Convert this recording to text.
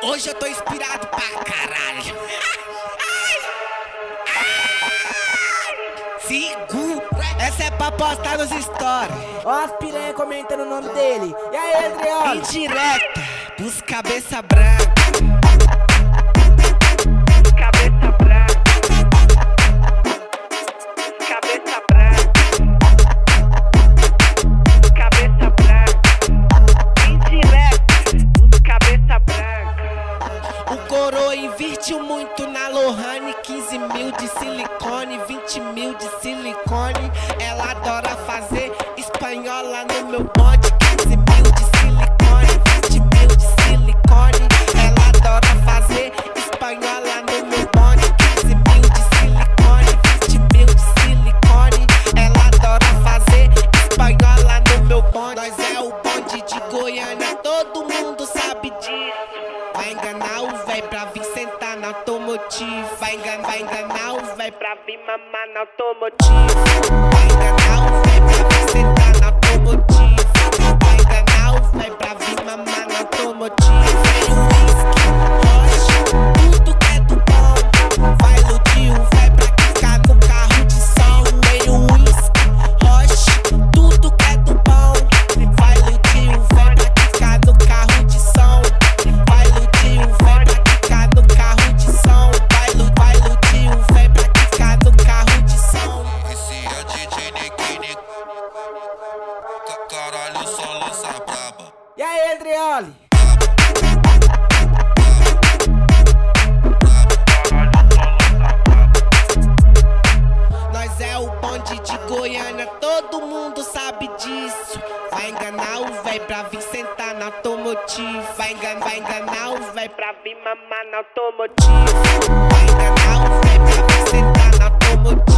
Hoje eu tô inspirado pra caralho. Segura, essa é pra postar nos stories. Ó as piranha comentando o nome dele. E aí, Adriano? Indireta dos cabeça branca. Cabeça branca. Cabeça branca. Cabeça branca. Indireta dos cabeça branca. O coroa investiu muito na Lohane. 15 mil de silicone, 20 mil de silicone. Ela adora fazer espanhola no meu bonde. 15 mil de silicone, 20 mil de silicone. Ela adora fazer espanhola no meu bonde. 15 mil de silicone, 20 mil de silicone. Ela adora fazer espanhola no meu bonde. Nós é o bonde de Goiânia, todo mundo sabe disso. Vai enganar o véi pra vir sentar na automotiva. Vai enganar o véi pra vir mamar na automotiva. Vai enganar o véi pra vir sentar na automotiva. Vai enganar o véi pra vir mamar na automotiva. Vem o whisky, rocha, tudo que é do bom. Vai iludir o véi pra ficar no carro de som. Vem o whisky, rocha, tudo que é do bom. Vai iludir o véi pra ficar no carro de som. Vai iludir o véi pra ficar no carro de som. Vai iludir o véi pra ficar no carro de som. Esse é DJ Nick. Caralho, só lança braba. E aí, Adriano? Nós é o bonde de Goiânia, todo mundo sabe disso. Vai enganar o véi pra vir sentar na automotiva. Vai enganar o véi pra vir mamar na automotiva. Vai enganar o véi pra vir sentar na automotiva.